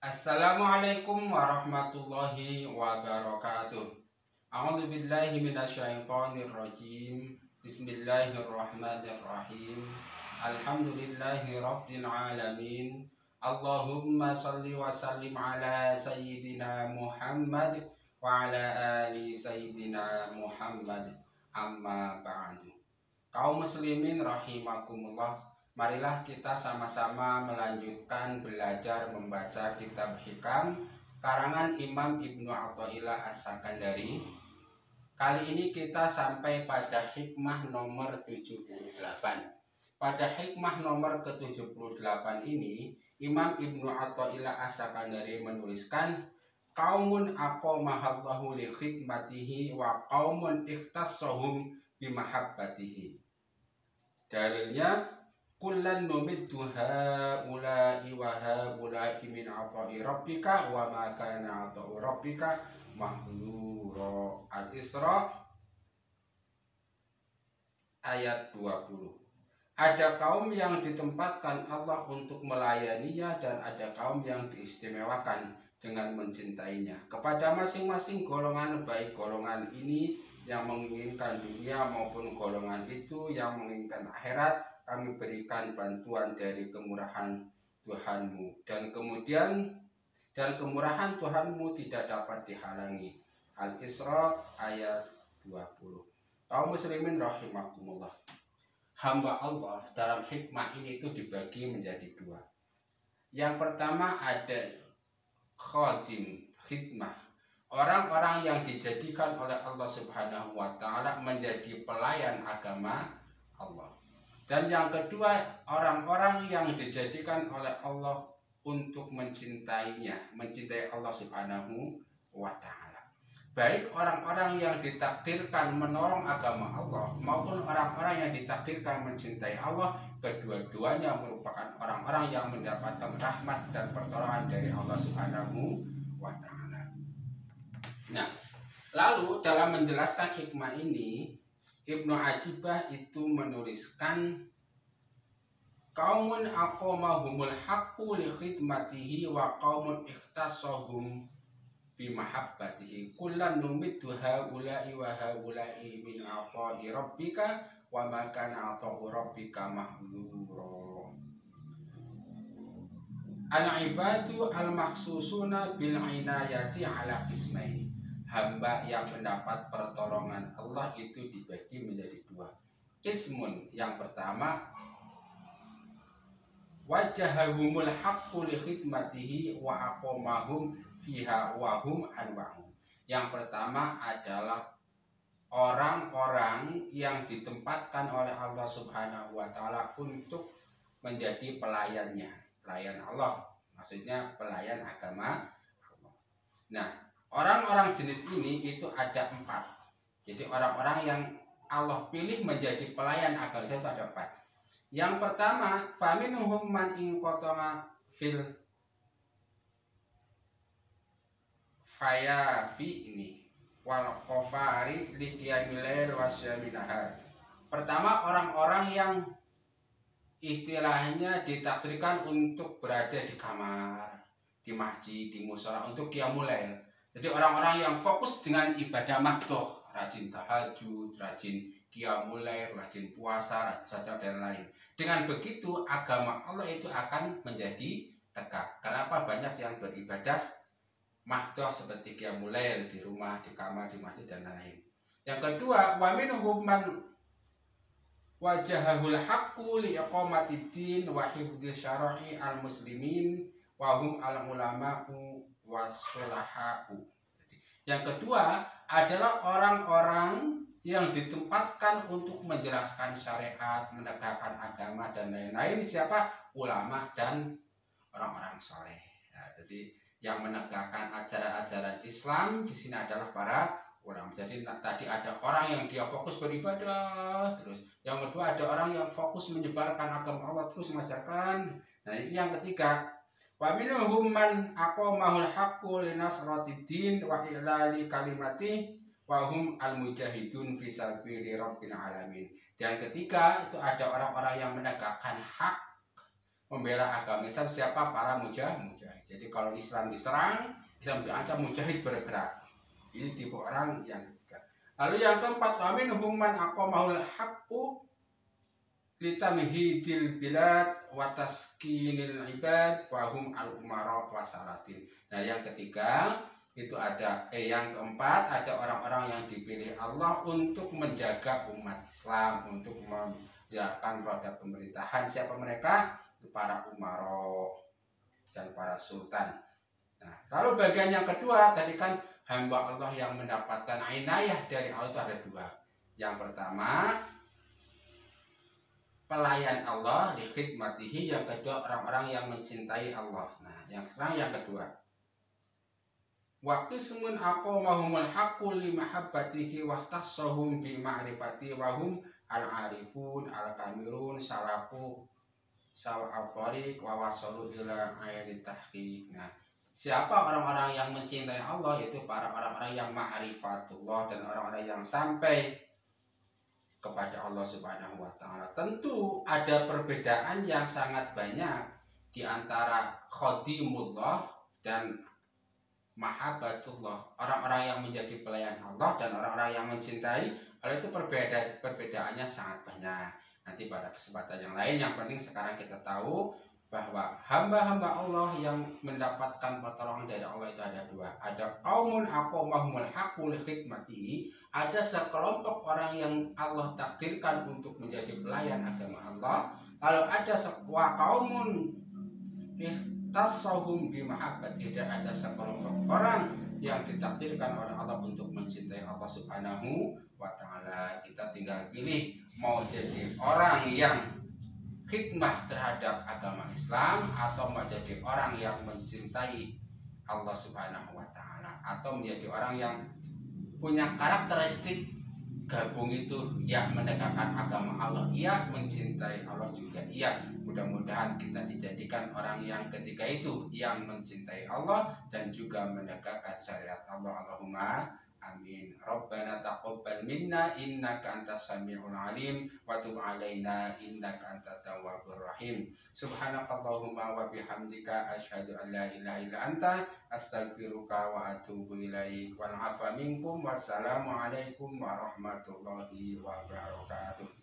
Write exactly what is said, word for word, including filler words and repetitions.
Assalamualaikum warahmatullahi wabarakatuh. A'udzu billahi minasyaitonir rajim. Bismillahirrahmanirrahim. Alhamdulillahi rabbil alamin. Allahumma shalli wa sallim ala sayyidina Muhammad wa ala ali sayyidina Muhammad. Amma ba'du. Kaum muslimin rahimakumullah. Marilah kita sama-sama melanjutkan belajar membaca kitab Hikam karangan Imam Ibnu Athaillah As-Sakandari. Kali ini kita sampai pada hikmah nomor tujuh puluh delapan. Pada hikmah nomor ke tujuh puluh delapan ini, Imam Ibnu Athaillah As-Sakandari menuliskan, qaumun aqamahallahu li khidmatihi wa qaumun ikhtassahum bimahabbatihi. Dalilnya, kullan numiddu haula'i wa haula'i min ata'i rabbika wa ma kana ata'u rabbika mahdura. Al-Isra ayat dua puluh. Ada kaum yang ditempatkan Allah untuk melayaninya dan ada kaum yang diistimewakan dengan mencintainya. Kepada masing-masing golongan, baik golongan ini yang menginginkan dunia maupun golongan itu yang menginginkan akhirat, kami berikan bantuan dari kemurahan Tuhanmu, dan kemudian dan kemurahan Tuhanmu tidak dapat dihalangi. Al-Isra ayat dua puluh. Kaum muslimin rahimakumullah, hamba Allah dalam hikmah ini itu dibagi menjadi dua. Yang pertama ada khadim khidmah, orang-orang yang dijadikan oleh Allah Subhanahu wa taala menjadi pelayan agama Allah. Dan yang kedua, orang-orang yang dijadikan oleh Allah untuk mencintainya, mencintai Allah Subhanahu wa ta'ala. Baik orang-orang yang ditakdirkan menolong agama Allah maupun orang-orang yang ditakdirkan mencintai Allah, kedua-duanya merupakan orang-orang yang mendapatkan rahmat dan pertolongan dari Allah Subhanahu wa ta'ala. Nah, lalu dalam menjelaskan hikmah ini, Ibnu Ajibah itu menuliskan, qaumun aqamahumul haqqu li khidmatihi wa qaumun ikhtassahum bi mahabbatihi kullan numiddu haula'i wa haula'i min ata'i rabbika wa ma kana ata'u rabbika mahdura. Al-ibadu al-makhsusuna bil inayati ala qismaini. Hamba yang mendapat pertolongan Allah itu dibagi menjadi dua. Qismun, yang pertama, wajahahumul haqqu li khidmatihi wa aqamahum fiha wa hum anwa'un. Yang pertama adalah orang-orang yang ditempatkan oleh Allah Subhanahu wa taala untuk menjadi pelayannya, pelayan Allah, maksudnya pelayan agama Allah. Nah, orang-orang jenis ini itu ada empat. Jadi orang-orang yang Allah pilih menjadi pelayan agama itu ada empat. Yang pertama, faminhum man inqatama fil faya fi ini wal qafari liqiyamil wasyaminahar. Pertama, orang-orang yang istilahnya ditakdirkan untuk berada di kamar, di masjid, di mushola untuk qiyamul lail. Jadi orang-orang yang fokus dengan ibadah maktoh, rajin tahajud, rajin qiyamul lail, rajin puasa, rajin dan lain. Dengan begitu agama Allah itu akan menjadi tegak. Kenapa? Banyak yang beribadah maktoh seperti qiyamul lail di rumah, di kamar, di masjid dan lain. Yang kedua, wa minhum man wajahahul haqqu li iqamatiddin wa hifdzi syara'i al-muslimin wa hum al-ulama'u wasolahau. Yang kedua adalah orang-orang yang ditempatkan untuk menjelaskan syariat, menegakkan agama dan lain-lain. Siapa? Ulama dan orang-orang soleh. Ya, jadi yang menegakkan ajaran-ajaran Islam di sini adalah para ulama. Jadi tadi ada orang yang dia fokus beribadah terus. Yang kedua ada orang yang fokus menyebarkan agama Allah terus mengajarkan. Nah ini yang ketiga. Wa minhum man aqamahul haqqu linasratiddin wa i'lali kalimati wa hum al-mujahidun fi sabili rabbil alamin. Dan ketiga itu ada orang-orang yang menegakkan hak, membela agama Islam siapa? Para mujahid. Jadi kalau Islam diserang, Islam diancam, mujahid bergerak. Ini tipe orang yang ketiga. Lalu yang keempat, amin human aqamahul haqqu litamhidil bilad wa taskinil ibad wa hum al umara wa salatin. Nah, yang ketiga itu ada eh yang keempat ada orang-orang yang dipilih Allah untuk menjaga umat Islam, untuk menjalankan roda pemerintahan. Siapa mereka? Para umara dan para sultan. Nah, lalu bagian yang kedua tadi kan hamba Allah yang mendapatkan inayah dari Allah itu ada dua. Yang pertama pelayan Allah di khidmatihi, yang kedua orang-orang yang mencintai Allah. Nah, yang sekarang yang kedua. Wa qismun aqamahumul haqqu li mahabbatihi wa ihtassahum bi ma'rifati wa hum al-arifun al-kamirun salaku sawa'al tariq wa wasalu ila ayati tahqiq. Nah, siapa orang-orang yang mencintai Allah? Itu para orang-orang yang ma'rifatullah dan orang-orang yang sampai kepada Allah Subhanahu wa taala. Tentu ada perbedaan yang sangat banyak di antara khadimullah dan mahabbatullah. Orang-orang yang menjadi pelayan Allah dan orang-orang yang mencintai Allah itu perbedaan perbedaannya sangat banyak. Nanti pada kesempatan yang lain, yang penting sekarang kita tahu bahwa hamba-hamba Allah yang mendapatkan pertolongan dari Allah itu ada dua. Ada qaumun aqamahumul haqqu li khidmatihi, ada sekelompok orang yang Allah takdirkan untuk menjadi pelayan agama Allah. Lalu ada sebuah qaumun ihtassahum bi mahabbatihi, dan ada sekelompok orang yang ditakdirkan oleh Allah untuk mencintai Allah Subhanahu wa taala. Kita tinggal pilih mau jadi orang yang khidmah terhadap agama Islam atau menjadi orang yang mencintai Allah Subhanahu wa taala, atau menjadi orang yang punya karakteristik gabung itu, ya menegakkan agama Allah, ya mencintai Allah juga, iya. Mudah-mudahan kita dijadikan orang yang ketiga itu, yang mencintai Allah dan juga menegakkan syariat Allah. Allahumma amin. Rabbana taqabbal minna innaka antas samiul alim wa tub alaina innaka antat tawwabur rahim. Subhanakallahumma wa bihamdika asyhadu an la ilaha illa anta astaghfiruka wa atubu ilaik. Wal afa minkum. Wassalamu alaikum warahmatullahi wabarakatuh.